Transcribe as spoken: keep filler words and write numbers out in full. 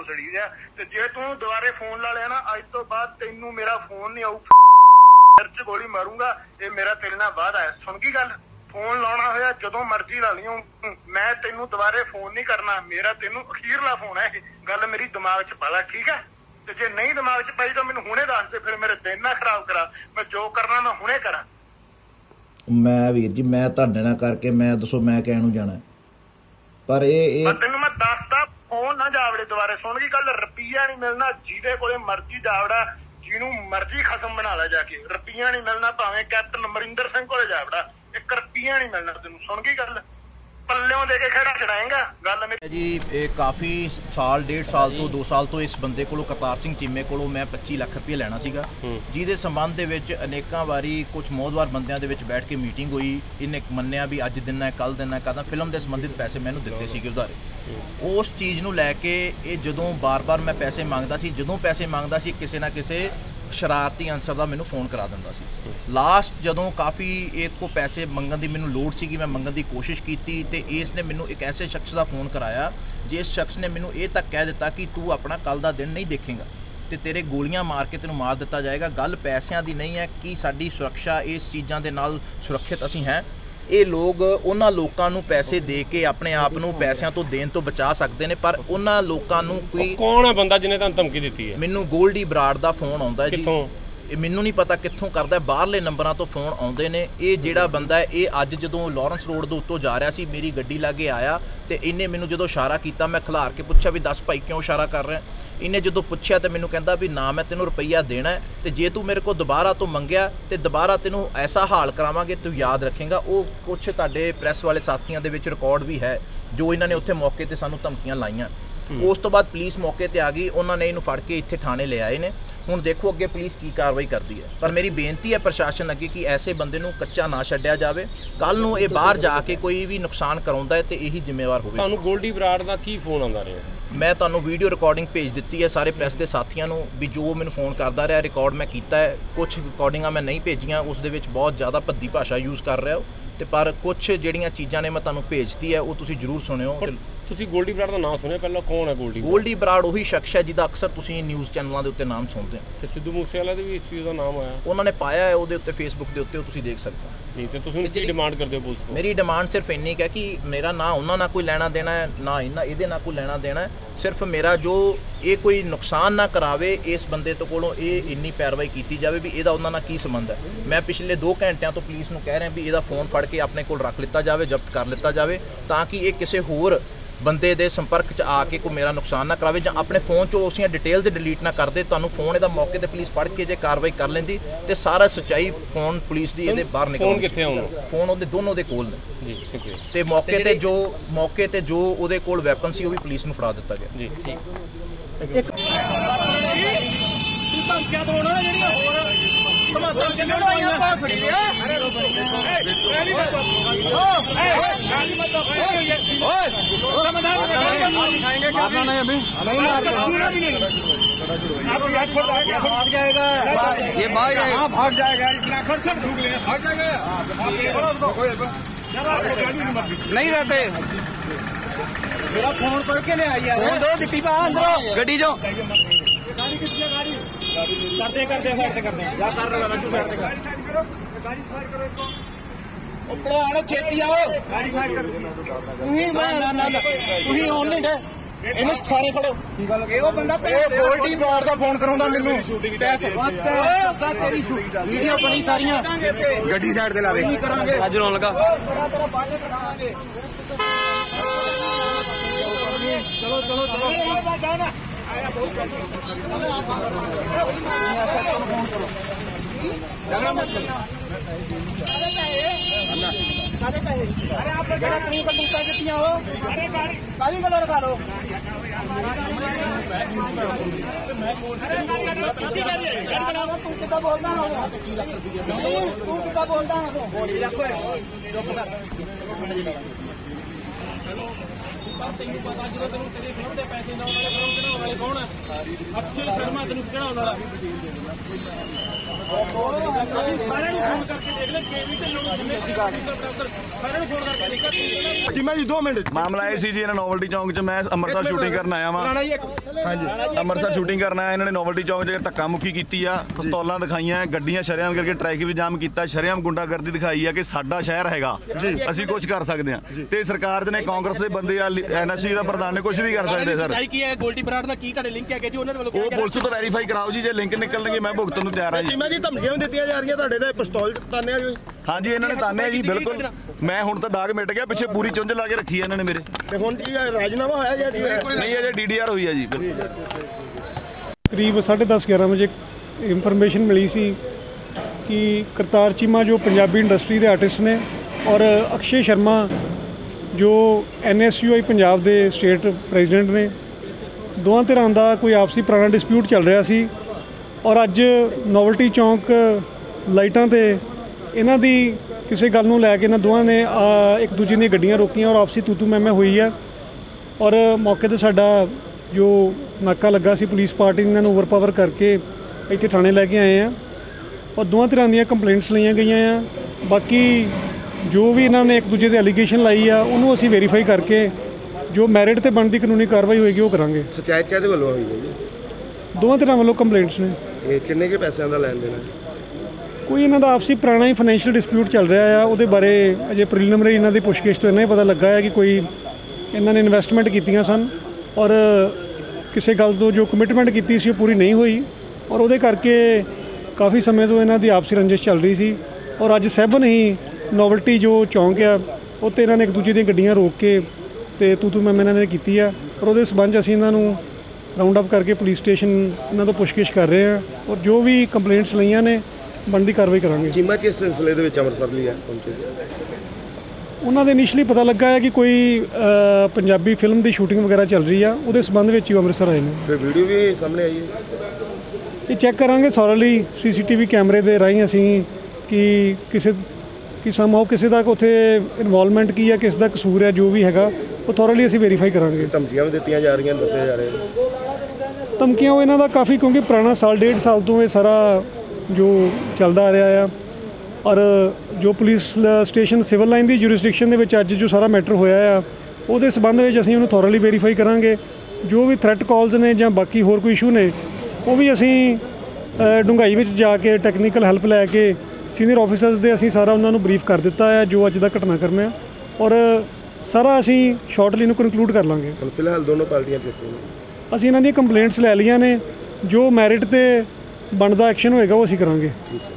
भोसड़ी दिया ते जे तू दोबारे फोन ला लिया ना अज तो बाद तेनू मेरा फोन नहीं आऊ सिर च गोली मारूंगा। ये मेरा तेरे नाल वादा है। सुन गई गल? फोन लाना होया जदों मर्जी ला लियो, मैं तेनू दोबारे फोन नहीं करना। मेरा तेनू अखीरला फोन है। गल मेरी दिमाग च पा ला, ठीक है? ते जे नहीं दिमाग च पाई तो मैनू हुणे दस दे, फिर मेरे दिन ना खराब करा। मैं जो करना मैं हुणे करा। मैं वीर जी मैं तुहाडे नाल करके मैं दसो मैं कहण नूं जाना, पर ये ये तेनू मैं दसदा फोन ना जावड़े दोबारे। सुन गई गल? रुपया नहीं मिलना जिहदे कोले मर्जी जावड़ा, जिन्हों मर्जी खसम बना ला जाके। रुपया नहीं मिलना भावें कैप्टन अमरिंदर सिंह कोले जावड़ा, एक रुपया नहीं मिलना तेनू। सुन गई गल? पल्लियों दे के खेड़ा छड़ाएगा गल मेरी जी। ये काफ़ी साल डेढ़ साल तो दो साल तो इस बंदे को करतार सिंह चीमे को मैं पच्ची लख रुपये लेना सीगा, जिहदे संबंध दे विच अनेकां वारी कुछ मोहतवार बंदियां दे विच बैठ के मीटिंग हुई। इन्हें मन्निया भी अज देना कल देना कहता फिल्म के संबंधित पैसे मैनूं दिते सीगे उधारे। उस चीज़ नूं लैके ये जदों बार बार मैं पैसे मंगदा सी, जदों पैसे मंगदा सी किसी ना किसी शरारती अंसर का मैनूं फोन करा दिंदा सी। लास्ट जदों काफ़ी एक को पैसे मंगण की मैनूं लोड़ सी, मैं मंगण की कोशिश की तो इसने मैनूं एक ऐसे शख्स का फोन कराया जिस शख्स ने मैनूं ये तक कह दिता कि तू अपना कल का दिन नहीं देखेगा तो तेरे गोलियां मार के तेनों मार दिता जाएगा। गल पैसों की नहीं है कि साडी सुरक्षा इस चीज़ों के नाल सुरक्षित असीं हैं। ये लोग उन्हां लोकां नूं पैसे दे के अपने आप नूं पैसों तो देण तो बचा सकते हैं, पर उन्हां लोकां नूं कोई कौन है बंदा जिन्हें तुहानूं धमकी दित्ती है? मैनूं गोल्डी बराड़ दा फोन आउंदा जी। कित्थों? मैनूं नहीं पता कित्थों करदा, बाहरले नंबरां तो फोन आउंदे ने। ये जिहड़ा बंदा है ये अज जदों लॉरेंस रोड दे उत्तों जा रहा सी, मेरी गड्डी लागे आया तो इन्हें मैनूं जदों इशारा किया, मैं खिलार के पुछया भी दस भाई क्यों इशारा कर रहे हैं। इन्हें जो पुछया तो मैनूं कहंदा भी ना मैं तेनों रुपया देना है, तो जे तू मेरे को दोबारा तो मंगया तो दोबारा तेनों ऐसा हाल करावांगे तू याद रखेगा। वो कुछ तुहाडे प्रैस वाले साथियों के विच रिकॉर्ड भी है जो इन्होंने उत्थे मौके ते सानूं धमकियां लाइयां। उस तो बाद पुलिस मौके ते आ गई, उन्होंने इन्हूं फड़ के इत्थे थाणे ले आए ने। हुण देखो अगे पुलिस की कार्रवाई करती है, पर मेरी बेनती है प्रशासन अगे कि ऐसे बंदे नूं कच्चा ना छड्डिया जावे। कल नूं ये बाहर जाके कोई भी नुकसान कराउंदा है तो यही जिम्मेवार होवे। तुहानूं गोल्डी बराड़ दा की फोन आंदा रहा? मैं तुहानूं वीडियो रिकॉर्डिंग भेज दी है सारे प्रैस के साथियों नूं भी जो मैनूं फोन करता रहा रिकॉर्ड मैं किया है। कुछ रिकॉर्डिंगां मैं नहीं भेजियां, उस दे विच बहुत ज़्यादा भद्दी भाषा यूज़ कर रहा हो, तो पर कुछ जिहड़ियां चीज़ां ने मैं तुहानूं भेजती है वो तुसीं जरूर सुनियो। ਤੁਸੀਂ ਗੋਲਡੀ ਬਰਾੜ ਦਾ ਨਾਮ ਸੁਣਿਆ ਪਹਿਲਾਂ? ਕੌਣ ਹੈ ਗੋਲਡੀ? ਗੋਲਡੀ ਬਰਾੜ ਉਹੀ ਸ਼ਖਸ ਹੈ ਜਿਹਦਾ ਅਕਸਰ ਤੁਸੀਂ ਨਿਊਜ਼ ਚੈਨਲਾਂ ਦੇ ਉੱਤੇ ਨਾਮ ਸੁਣਦੇ ਹੋ। ਤੇ ਸਿੱਧੂ ਮੂਸੇਵਾਲਾ ਦੇ ਵੀ ਇਸ ਚੀਜ਼ ਦਾ ਨਾਮ ਆਇਆ? ਉਹਨਾਂ ਨੇ ਪਾਇਆ ਹੈ ਉਹਦੇ ਉੱਤੇ ਫੇਸਬੁੱਕ ਦੇ ਉੱਤੇ, ਉਹ ਤੁਸੀਂ ਦੇਖ ਸਕਦੇ ਹੋ। ਨਹੀਂ ਤੇ ਤੁਸੀਂ ਕੀ ਡਿਮਾਂਡ ਕਰਦੇ ਹੋ ਪੁਲਿਸ ਤੋਂ? ਮੇਰੀ ਡਿਮਾਂਡ ਸਿਰਫ ਇੰਨੀ ਹੈ ਕਿ ਮੇਰਾ ਨਾ ਉਹਨਾਂ ਨਾਲ ਕੋਈ ਲੈਣਾ ਦੇਣਾ ਹੈ, ਨਾ ਇਹਨਾਂ ਇਹਦੇ ਨਾਲ ਕੋਈ ਲੈਣਾ ਦੇਣਾ ਹੈ। ਸਿਰਫ ਮੇਰਾ ਜੋ ਇਹ ਕੋਈ ਨੁਕਸਾਨ ਨਾ ਕਰਾਵੇ ਇਸ ਬੰਦੇ ਤੋਂ ਕੋਲੋਂ ਇਹ ਇੰਨੀ ਪੈਰਵਾਈ ਕੀਤੀ ਜਾਵੇ ਵੀ ਇਹਦਾ ਉਹਨਾਂ ਨਾਲ ਕੀ ਸੰਬੰਧ ਹੈ। ਮੈਂ ਪਿਛਲੇ ਦੋ ਘੰਟਿਆਂ ਤੋਂ ਪੁਲਿਸ ਨੂੰ ਕਹਿ ਰਿਹਾ ਵੀ ਇਹਦਾ ਫੋਨ ਫੜ ਕੇ ਆਪਣੇ ਕੋਲ ਰੱਖ ਲਿੱਤਾ ਜਾਵੇ, ਜ਼ਬਤ ਕਰ ਲਿੱਤਾ ਜਾਵੇ, ਤਾਂ ਕਿ ਇਹ ਕਿਸੇ ਹੋਰ ਬੰਦੇ ਦੇ ਸੰਪਰਕ 'ਚ ਆ ਕੇ ਕੋਈ ਮੇਰਾ ਨੁਕਸਾਨ ਨਾ ਕਰਾਵੇ ਜਾਂ ਆਪਣੇ ਫੋਨ 'ਚੋਂ ਉਸੀਆਂ ਡਿਟੇਲਸ ਡਿਲੀਟ ਨਾ ਕਰਦੇ। ਤੁਹਾਨੂੰ ਫੋਨ ਇਹਦਾ ਮੌਕੇ ਤੇ ਪੁਲਿਸ ਫੜ ਕੇ ਜੇ ਕਾਰਵਾਈ ਕਰ ਲੈਂਦੀ ਤੇ ਸਾਰਾ ਸੱਚਾਈ ਫੋਨ ਪੁਲਿਸ ਦੀ ਇਹਦੇ ਬਾਹਰ ਨਿਕਲ। ਫੋਨ ਕਿੱਥੇ ਆਉਣਾ? ਫੋਨ ਉਹਦੇ ਦੋਨੋਂ ਦੇ ਕੋਲ ਨੇ ਜੀ, ਸ਼ੁਕਰੀਆ। ਤੇ ਮੌਕੇ ਤੇ ਜੋ ਮੌਕੇ ਤੇ ਜੋ ਉਹਦੇ ਕੋਲ ਵੈਪਨ ਸੀ ਉਹ ਵੀ ਪੁਲਿਸ ਨੂੰ ਫੜਾ ਦਿੱਤਾ ਗਿਆ ਜੀ। ਠੀਕ ਧਮਕੀਆਂ ਤੋਂ ਨਾ ਜਿਹੜੀਆਂ ਹੋਰ ਧਮਾਕਾ ਕਿੰਨੇ ਨੂੰ ਆਈਆਂ ਪਾ ਫੜੀ ਆ। ਅਰੇ ਰੋਕੋ ਓਏ मारना नहीं अभी नहीं मारना भाग जाएगा, ये भाग जाएगा, भाग जाएगा, इतना खर्च ढूंढ लेगा, भाग जाएगा, नहीं रहते। मेरा फोन पढ़ के ले आई यार, दो डिप्टी पे अंदर गड्डी जो गाड़ी कितनी है? गाड़ी करते करते करते करते क्या कर रहे हो? रज्जू साइड कर, गाड़ी साइड करो इसको। उपड़ा आना छेती आओ, गाड़ी साइड कर। तुही मैं ना ना तुही ऑन नहीं है ਇਹਨੂੰ ਸਾਰੇ ਖੜੋ। ਕੀ ਗੱਲ ਇਹ ਉਹ ਬੰਦਾ ਗੋਲਡੀ ਬਰਾੜ ਦਾ ਫੋਨ ਕਰਾਉਂਦਾ ਮੈਨੂੰ ਪੈਸੇ ਉਹਦਾ ਤੇਰੀ ਵੀਡੀਓ ਬਣੀ ਸਾਰੀਆਂ। ਗੱਡੀ ਸਾਈਡ ਤੇ ਲਾਵੇ ਨਹੀਂ ਕਰਾਂਗੇ, ਅੱਜ ਰੋਣ ਲਗਾ ਤੇਰਾ ਤੇਰਾ ਬਾਲੇ ਕਰਾਂਗੇ। ਚਲੋ ਚਲੋ ਚਲੋ ਜਾਣਾ ਆਇਆ ਬਹੁਤ ਫੋਨ ਕਰੋ झगड़ा मत करना। काले पैसे अरे आप जरा कहीं पर दूसरा कितनी हो? अरे काली कलर का लो। तू कितना बोलता है? तू कितना बोलता है? चुप कर। तेन पता जो तेन तेरी फिल्म के पैसे पैसे कौन है? अक्षय शर्मा तेन चढ़ाने वाला सारे फोन करके देख ले ਚੀਮਾ ਜੀ ਦੋ ਮਿੰਟ ਮਾਮਲਾ ਇਹ ਸੀ ਜੀ ਇਹਨਾਂ ਨੋਵਲਟੀ ਚੌਂਕ 'ਚ ਮੈਂ ਅੰਮ੍ਰਿਤਸਰ ਸ਼ੂਟਿੰਗ ਕਰਨ ਆਇਆ ਵਾਂ ਹਾਂਜੀ ਅੰਮ੍ਰਿਤਸਰ ਸ਼ੂਟਿੰਗ ਕਰਨ ਆਇਆ ਇਹਨਾਂ ਨੇ ਨੋਵਲਟੀ ਚੌਂਕ 'ਚ ਧੱਕਾ ਮੁੱਕੀ ਕੀਤੀ ਆ ਪਿਸਤੌਲਾਂ ਦਿਖਾਈਆਂ ਗੱਡੀਆਂ ਸ਼ਰੇਆਮ ਕਰਕੇ ਟ੍ਰੈਫਿਕ ਵੀ ਜਾਮ ਕੀਤਾ ਸ਼ਰੇਆਮ ਗੁੰਡਾਗਰਦੀ ਦਿਖਾਈ ਆ ਕਿ ਸਾਡਾ ਸ਼ਹਿਰ ਹੈਗਾ ਅਸੀਂ ਕੁਝ ਕਰ ਸਕਦੇ ਹਾਂ ਤੇ ਸਰਕਾਰ ਦੇ ਨੇ ਕਾਂਗਰਸ ਦੇ ਬੰਦੇ ਆ ਐਨਐਸਸੀ ਦਾ ਪ੍ਰਧਾਨ ਨੇ ਕੁਝ ਵੀ ਕਰ ਸਕਦੇ ਸਰ ਕੀ ਹੈ ਗੋਲਡੀ ਬਰਾੜ ਦਾ ਕੀ ਤੁਹਾਡੇ ਲਿੰਕ ਹੈਗੇ ਜੀ ਉਹਨਾਂ ਦੇ ਵੱਲੋਂ ਉਹ ਪੁਲਿਸ ਤੋਂ ਵੈਰੀਫਾਈ ਕਰਾਓ ਜੀ ਜੇ ਲਿੰਕ ਨਿਕਲਣਗੇ ਮੈਂ ਭੁਗਤਣ ਨੂੰ ਤਿਆਰ ਹਾਂ ਜੀ ਚੀਮਾ ਜੀ ਧਮਕੀਆਂ ਵੀ ਦਿੱਤੀਆਂ ਜਾ ਰਹੀਆਂ ਤੁਹਾਡੇ ਤੇ ਪਿਸਤੌਲ ਤਾਨਿਆ ਜੀ ਹਾਂਜੀ ਇਹਨਾਂ ਨੇ ਤਾਨਿਆ ਜੀ ਬਿਲਕੁਲ ਮੈਂ ਹੁਣ ਤਾਂ ਦਾਗ ਮਿਟ ਗਿਆ ਪਿੱਛੇ ਪੂਰੀ ਚੁੰਝ ਲਾ ਕੇ ਰੱਖੀ ਇਹਨਾਂ ਨੇ ਮੇਰੇ ਤੇ ਹੁਣ ਕੀ ਰਾਜਨਾਮਾ ਹੋਇਆ ਜਾਂ ਨਹੀਂ ਅਜੇ ਡੀਡੀਆਰ ਹੋਈ ਹੈ ਜੀ ਕਰੀਬ ਸਾਢੇ ਦਸ ਗਿਆਰਾਂ ਵਜੇ ਇਨਫੋਰਮੇਸ਼ਨ ਮਿਲੀ ਸੀ ਕਿ ਕਰਤਾਰ ਚੀਮਾ ਜੋ ਪੰਜਾਬੀ ਇੰਡਸਟਰੀ ਦੇ ਆਰਟਿਸਟ ਨੇ ਔਰ ਅਕਸ਼ੇ ਸ਼ਰਮਾ ਜੋ N S U I Punjab ਦੇ ਸਟੇਟ ਪ੍ਰੈਜ਼ੀਡੈਂਟ ਨੇ ਦੋਵਾਂ ਧਿਰਾਂ ਦਾ ਕੋਈ ਆਪਸੀ ਪੁਰਾਣਾ ਡਿਸਪਿਊਟ ਚੱਲ ਰਿਹਾ ਸੀ ਔਰ ਅੱਜ ਨੋਵਲਟੀ ਚੌਂਕ ਲਾਈਟਾਂ 'ਤੇ ਇਹਨਾਂ ਦੀ ਕਿਸੇ ਗੱਲ ਨੂੰ ਲੈ ਕੇ ਇਹਨਾਂ ਦੋਵਾਂ ਨੇ ਇੱਕ ਦੂਜੇ ਦੀਆਂ ਗੱਡੀਆਂ ਰੋਕੀਆਂ ਔਰ ਆਪਸੀ ਤੂਤੂ ਮੈਮੇ ਹੋਈ ਹੈ ਔਰ ਮੌਕੇ 'ਤੇ ਸਾਡਾ ਜੋ ਨਾਕਾ ਲੱਗਾ ਸੀ ਪੁਲਿਸ ਪਾਰਟੀ ਨੇ ਇਹਨਾਂ ਨੂੰ ਓਵਰਪਾਵਰ ਕਰਕੇ ਇੱਥੇ ਥਾਣੇ ਲੈ ਕੇ ਆਏ ਆ ਔਰ ਦੋਵਾਂ ਤਰ੍ਹਾਂ ਦੀਆਂ ਕੰਪਲੇਂਟਸ ਲਈਆਂ ਗਈਆਂ ਆ ਬਾਕੀ ਜੋ ਵੀ ਇਹਨਾਂ ਨੇ ਇੱਕ ਦੂਜੇ ਦੇ ਐਲੀਗੇਸ਼ਨ ਲਾਈ ਆ ਉਹਨੂੰ ਅਸੀਂ ਵੈਰੀਫਾਈ ਕਰਕੇ ਜੋ ਮੈਰਿਟ ਤੇ ਬਣਦੀ ਕਾਨੂੰਨੀ ਕਾਰਵਾਈ ਹੋਏਗੀ ਉਹ ਕਰਾਂਗੇ ਸ਼ਿਕਾਇਤ ਕਿਹਦੇ ਵੱਲੋਂ ਹੋਈ ਹੈ ਜੀ ਦੋਵਾਂ ਤਰ੍ਹਾਂ ਵੱਲੋਂ ਕੰਪਲੇਂਟਸ ਨੇ ਇਹ ਕਿੰਨੇ ਕੇ ਪੈਸਿਆਂ ਦਾ ਲੈਣ ਦੇਣਾ ਕੋਈ ਇਹਨਾਂ ਦਾ ਆਪਸੀ ਪੁਰਾਣਾ ਹੀ ਫਾਈਨੈਂਸ਼ੀਅਲ ਡਿਸਪਿਊਟ ਚੱਲ ਰਿਹਾ ਆ ਉਹਦੇ ਬਾਰੇ ਅਜੇ ਪ੍ਰੀਲਿਮਿਨਰੀ ਇਹਨਾਂ ਦੀ ਪੁੱਛਗਿੱਛ ਤੋਂ ਇੰਨਾ ਹੀ ਪਤਾ ਲੱਗਾ ਹੈ ਕਿ ਕੋਈ ਇਹਨਾਂ ਨੇ ਇਨਵੈਸਟਮੈਂਟ ਕੀਤੀਆਂ ਸਨ ਔਰ ਕਿਸੇ ਗੱਲ ਤੋਂ ਜੋ ਕਮਿਟਮੈਂਟ ਕੀਤੀ ਸੀ ਉਹ ਪੂਰੀ ਨਹੀਂ ਹੋਈ ਔਰ ਉਹਦੇ ਕਰਕੇ ਕਾਫੀ ਸਮੇਂ ਤੋਂ ਇਹਨਾਂ ਦੀ ਆਪਸੀ ਰੰਜਿਸ਼ ਚੱਲ ਰਹੀ ਸੀ ਔਰ ਅੱਜ ਸੈਵਨ ਹੀ ਨੋਵਲਟੀ ਜੋ ਚੌਂਕ ਆ ਉੱਥੇ ਇਹਨਾਂ ਨੇ ਇੱਕ ਦੂਜੇ ਦੀਆਂ ਗੱਡੀਆਂ ਰੋਕ ਕੇ ਤੇ ਤੂ ਤੂ ਮੈਂ ਇਹਨਾਂ ਨੇ ਕੀਤੀ ਆ ਔਰ ਉਹਦੇ ਸਬੰਧ ਅਸੀਂ ਇਹਨਾਂ ਨੂੰ ਰਾਉਂਡ ਅਪ ਕਰਕੇ ਪੁਲਿਸ ਸਟੇਸ਼ਨ ਇਹਨਾਂ ਤੋਂ ਪੁੱਛਗਿੱਛ ਕਰ ਰਹੇ ਹਾਂ ਔਰ ਜੋ ਵੀ ਕੰਪਲੇਂਟਸ ਲਈਆਂ ਨੇ ਬਣਦੀ ਕਾਰਵਾਈ ਕਰਾਂਗੇ ਚੀਮਾ ਕਿਸ ਸਿਲਸਿਲੇ ਦੇ ਵਿੱਚ ਅੰਮ੍ਰਿਤਸਰ ਲਈ ਹੈ ਪਹੁੰਚੇ ਉਹਨਾਂ ਦੇ ਇਨੀਸ਼ੀਅਲੀ ਪਤਾ ਲੱਗਾ ਹੈ ਕਿ ਕੋਈ ਪੰਜਾਬੀ ਫਿਲਮ ਦੀ ਸ਼ੂਟਿੰਗ ਵਗੈਰਾ ਚੱਲ ਰਹੀ ਆ ਉਹਦੇ ਸਬੰਧ ਵਿੱਚ ਹੀ ਅੰਮ੍ਰਿਤਸਰ ਆਏ ਨੇ ਫਿਰ ਵੀਡੀਓ ਵੀ ਸਾਹਮਣੇ ਆਈ ਹੈ ਇਹ ਚੈੱਕ ਕਰਾਂਗੇ ਥੋਰਲੀ ਸੀਸੀਟੀਵੀ ਕੈਮਰੇ ਦੇ ਰਾਹੀਂ ਅਸੀਂ ਕਿ ਕਿਸੇ ਕਿ ਸਮਾਂ ਕਿਸੇ ਦਾ ਉੱਥੇ ਇਨਵੋਲਵਮੈਂਟ ਕੀ ਹੈ ਕਿਸ ਦਾ ਕਸੂਰ ਹੈ ਜੋ ਵੀ ਹੈਗਾ ਉਹ ਥੋਰਲੀ ਅਸੀਂ ਵੈਰੀਫਾਈ ਕਰਾਂਗੇ ਧਮਕੀਆਂ ਵੀ ਦਿੱਤੀਆਂ ਜਾ ਰਹੀਆਂ ਦੱਸੇ ਜਾ ਰਹੇ ਧਮਕੀਆਂ ਉਹ ਇਹਨਾਂ ਦਾ ਕਾਫੀ ਕਿਉਂਕਿ ਪੁਰਾਣਾ ਸਾਲ ਡੇਢ ਸਾਲ ਤੋਂ ਇਹ ਸਾਰਾ ਜੋ ਚੱਲਦਾ ਆ ਰਿਹਾ ਆ ਔਰ ਜੋ ਪੁਲਿਸ ਸਟੇਸ਼ਨ ਸਿਵਲ ਲਾਈਨ ਦੀ ਜੁਰਿਸਡਿਕਸ਼ਨ ਦੇ ਵਿੱਚ ਅੱਜ ਜੋ ਸਾਰਾ ਮੈਟਰ ਹੋਇਆ ਆ ਉਹਦੇ ਸਬੰਧ ਵਿੱਚ ਅਸੀਂ ਉਹਨੂੰ ਥੋਰਲੀ ਵੈਰੀਫਾਈ ਕਰਾਂਗੇ ਜੋ ਵੀ ਥ੍ਰੈਟ ਕਾਲਸ ਨੇ ਜਾਂ ਬਾਕੀ ਹੋਰ ਕੋਈ ਇਸ਼ੂ ਨੇ ਉਹ ਵੀ ਅਸੀਂ ਡੂੰਘਾਈ ਵਿੱਚ ਜਾ ਕੇ ਟੈਕਨੀਕਲ ਹੈਲਪ ਲੈ ਕੇ ਸੀਨੀਅਰ ਆਫੀਸਰਸ ਦੇ ਅਸੀਂ ਸਾਰਾ ਉਹਨਾਂ ਨੂੰ ਬਰੀਫ ਕਰ ਦਿੱਤਾ ਹੈ ਜੋ ਅੱਜ ਦਾ ਘਟਨਾਕ੍ਰਮ ਹੈ ਔਰ ਸਾਰਾ ਅਸੀਂ ਸ਼ਾਰਟਲੀ ਨੂੰ ਕਨਕਲੂਡ ਕਰ ਲਾਂਗੇ ਫਿਲਹਾਲ ਦੋਨੋਂ ਪਾਰਟੀਆਂ ਤੇ ਅਸੀਂ ਇਹਨਾਂ ਦੀਆਂ ਕੰਪਲੇਂਟਸ ਲੈ ਲਈਆਂ ਨੇ ਜੋ ਮੈਰਿਟ ਤੇ ਬਣਦਾ ਐਕਸ਼ਨ ਹੋਏਗਾ ਉਹ ਅਸੀਂ ਕਰਾਂਗੇ